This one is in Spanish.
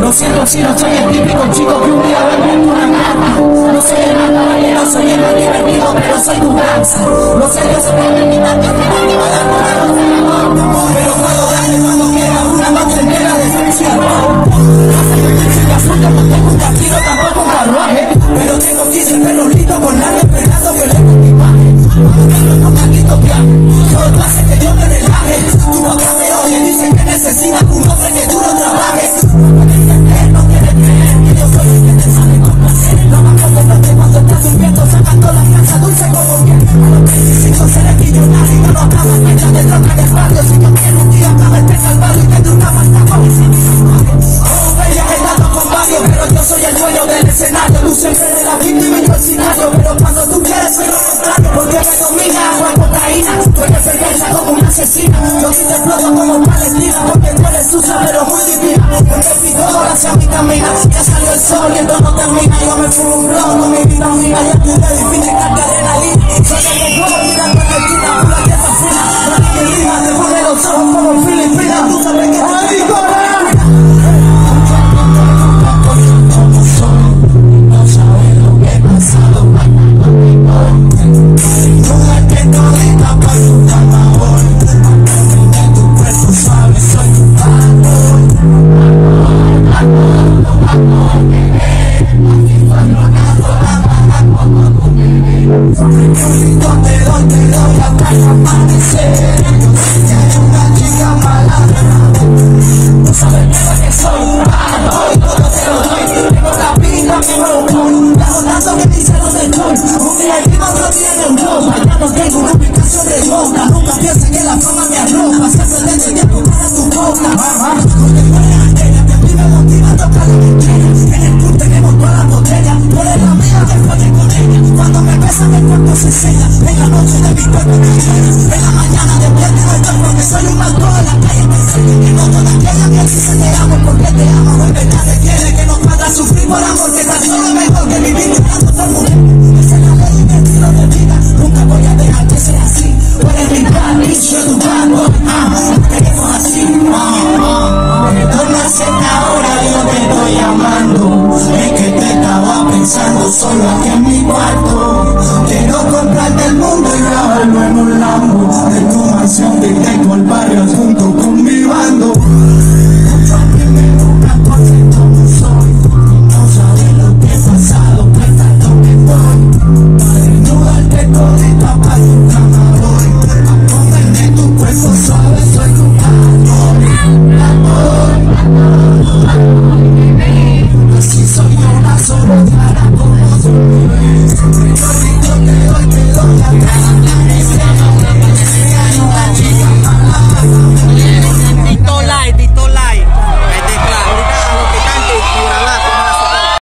Lo siento si no soy el típico chico que un día vende una mierda. No soy el más caballero, soy el más divertido, pero soy tu danza. Los serios se pueden quitar que te van a dar pero puedo darle cuando quiera una noche entera de felicidad. Si te asusta, no tengo un castillo, tampoco un carruaje, pero tengo 15 perros listos con larga esperando que le dé equipaje. No maldito que todo tú haces que yo te relaje. Tu boca me oye, dicen que necesitas un hombre que tú no trabajes. No quieres creer que yo soy el que te sabe complacer. Lo más competente cuando estás durmiendo, sacando la casa dulce como bien. A los 25 seré millonario, no nos acabas mecha de troca de barrio. Si yo quiero un día acaba este calvario y te una marca con esa. Oh, bella, he estado con varios, pero yo soy el dueño del escenario. Tú siempre eres la víctima y yo el sinario, pero cuando tú quieres soy lo contrario. Porque me domina agua cocaína, tú eres perversa como una asesina. Yo sí te exploto como Palestina, porque tú eres sucia pero muy divina. Porque el pico hacia mi camina, ya salió el sol y esto no termina. Yo me fumo un blog con mi vitamina, ya tú te defines carga adrenalina. Soy el de juego mirando en la esquina, pura pieza fina. La que rima te pone los ojos como Filipina. Tú sabes que solo que